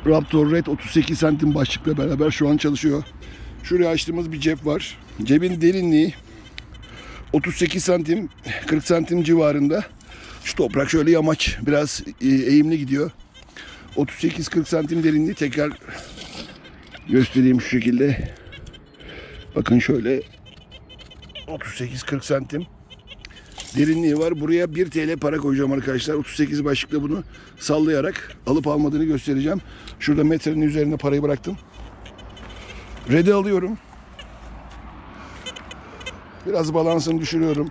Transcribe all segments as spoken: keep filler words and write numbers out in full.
Raptor Red otuz sekiz santim başlıkla beraber şu an çalışıyor. Şuraya açtığımız bir cep var. Cebin derinliği otuz sekiz santim, kırk santim civarında. Şu toprak şöyle yamaç, biraz eğimli gidiyor. otuz sekiz kırk santim derinliği, tekrar göstereyim şu şekilde. Bakın şöyle otuz sekiz kırk santim derinliği var. Buraya bir TL para koyacağım arkadaşlar. otuz sekiz başlıkla bunu sallayarak alıp almadığını göstereceğim. Şurada metrenin üzerine parayı bıraktım. Red'i alıyorum. Biraz balansını düşürüyorum.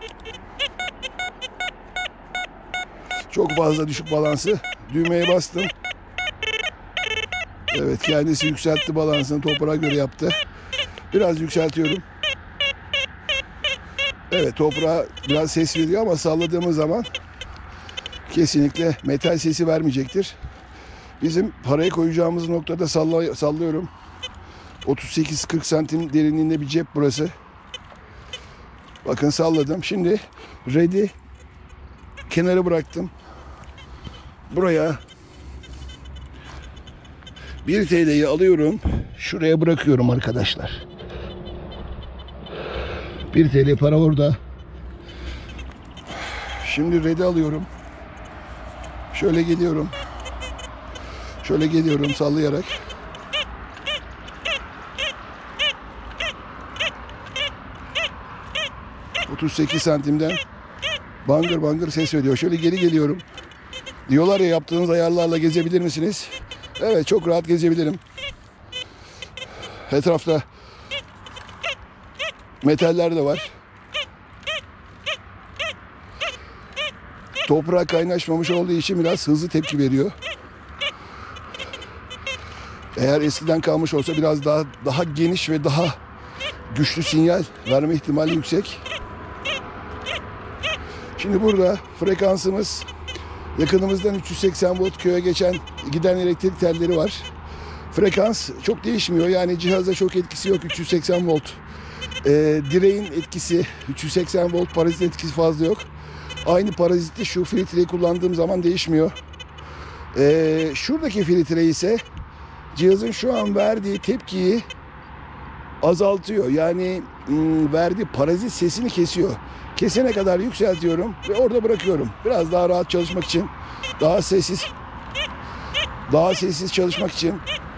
Çok fazla düşük balansı. Düğmeye bastım. Evet, kendisi yükseltti balansını, toprağa göre yaptı. Biraz yükseltiyorum. Evet, toprağa biraz ses veriyor ama salladığımız zaman kesinlikle metal sesi vermeyecektir. Bizim parayı koyacağımız noktada salla, sallıyorum. otuz sekiz kırk santim derinliğinde bir cep burası. Bakın salladım. Şimdi Red'i kenara bıraktım. Buraya bir TL'yi alıyorum. Şuraya bırakıyorum arkadaşlar. bir TL para orada. Şimdi Red'i alıyorum. Şöyle geliyorum. Şöyle geliyorum sallayarak. otuz sekiz santimden bangır bangır ses veriyor. Şöyle geri geliyorum. Diyorlar ya, yaptığınız ayarlarla gezebilir misiniz? Evet, çok rahat gezebilirim. Etrafta metaller de var. Toprak kaynaşmamış olduğu için biraz hızlı tepki veriyor. Eğer eskiden kalmış olsa biraz daha daha geniş ve daha güçlü sinyal verme ihtimali yüksek. Şimdi burada frekansımız yakınımızdan üç yüz seksen volt köye geçen giden elektrik telleri var. Frekans çok değişmiyor, yani cihazda çok etkisi yok. üç yüz seksen volt. Ee, direğin etkisi üç yüz seksen volt, parazit etkisi fazla yok. Aynı parazitli şu filtreyi kullandığım zaman değişmiyor. Ee, şuradaki filtre ise cihazın şu an verdiği tepkiyi azaltıyor. Yani ım, verdiği parazit sesini kesiyor. Kesene kadar yükseltiyorum ve orada bırakıyorum. Biraz daha rahat çalışmak için, daha sessiz, daha sessiz çalışmak için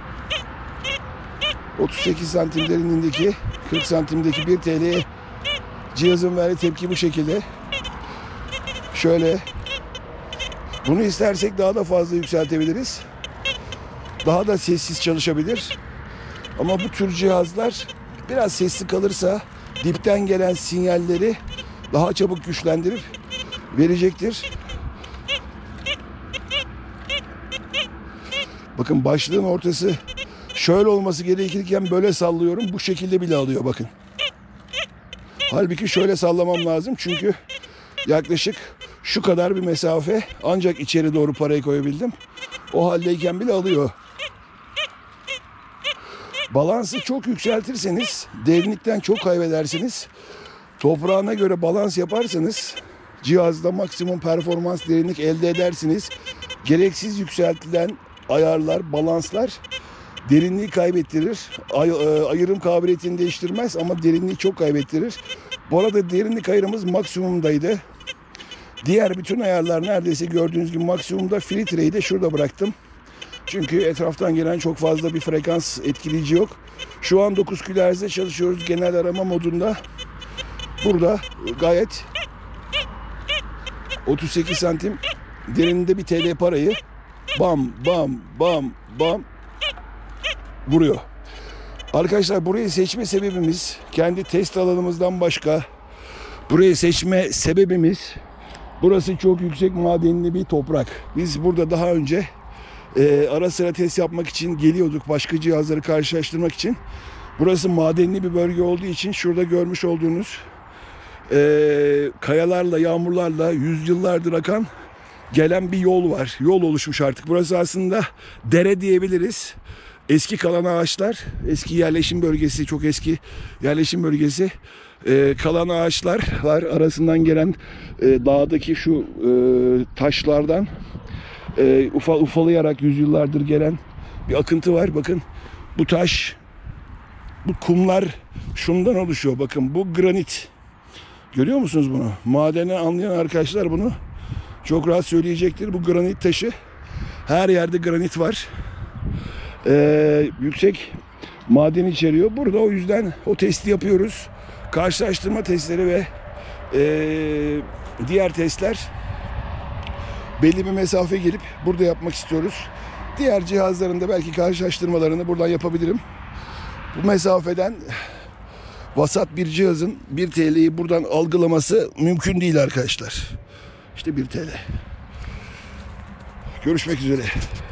otuz sekiz santim derinliğindeki, kırk santimdeki bir TL'ye cihazın verdiği tepki bu şekilde. Şöyle, bunu istersek daha da fazla yükseltebiliriz. Daha da sessiz çalışabilir. Ama bu tür cihazlar biraz sessiz kalırsa dipten gelen sinyalleri daha çabuk güçlendirip verecektir. Bakın, başlığın ortası şöyle olması gerekirken böyle sallıyorum. Bu şekilde bile alıyor bakın. Halbuki şöyle sallamam lazım. Çünkü yaklaşık şu kadar bir mesafe, ancak içeri doğru parayı koyabildim. O haldeyken bile alıyor. Balansı çok yükseltirseniz derinlikten çok kaybedersiniz. Toprağına göre balans yaparsanız cihazda maksimum performans, derinlik elde edersiniz. Gereksiz yükseltilen ayarlar, balanslar derinliği kaybettirir. Ay, e, ayırım kabiliyetini değiştirmez ama derinliği çok kaybettirir. Bu arada derinlik ayarımız maksimumdaydı. Diğer bütün ayarlar neredeyse gördüğünüz gibi maksimumda. Filtreyi de şurada bıraktım. Çünkü etraftan gelen çok fazla bir frekans etkileyici yok. Şu an dokuz kilohertz'de çalışıyoruz genel arama modunda. Burada gayet otuz sekiz santim derininde bir T L parayı bam bam bam bam vuruyor. Arkadaşlar, burayı seçme sebebimiz, kendi test alanımızdan başka burayı seçme sebebimiz, burası çok yüksek madenli bir toprak. Biz burada daha önce e, ara sıra test yapmak için geliyorduk, başka cihazları karşılaştırmak için. Burası madenli bir bölge olduğu için şurada görmüş olduğunuz e, kayalarla, yağmurlarla yüzyıllardır akan gelen bir yol var. Yol oluşmuş artık. Burası aslında dere diyebiliriz. Eski kalan ağaçlar, eski yerleşim bölgesi, çok eski yerleşim bölgesi. Ee, kalan ağaçlar var, arasından gelen e, dağdaki şu e, taşlardan e, ufa, ufalayarak yüzyıllardır gelen bir akıntı var. Bakın bu taş, bu kumlar şundan oluşuyor. Bakın bu granit. Görüyor musunuz bunu? Madeni anlayan arkadaşlar bunu çok rahat söyleyecektir. Bu granit taşı. Her yerde granit var. Ee, yüksek maden içeriyor. Burada o yüzden o testi yapıyoruz. Karşılaştırma testleri ve ee, diğer testler belli bir mesafe gelip burada yapmak istiyoruz. Diğer cihazlarında belki karşılaştırmalarını buradan yapabilirim. Bu mesafeden vasat bir cihazın bir T L'yi buradan algılaması mümkün değil arkadaşlar. İşte bir T L. Görüşmek üzere.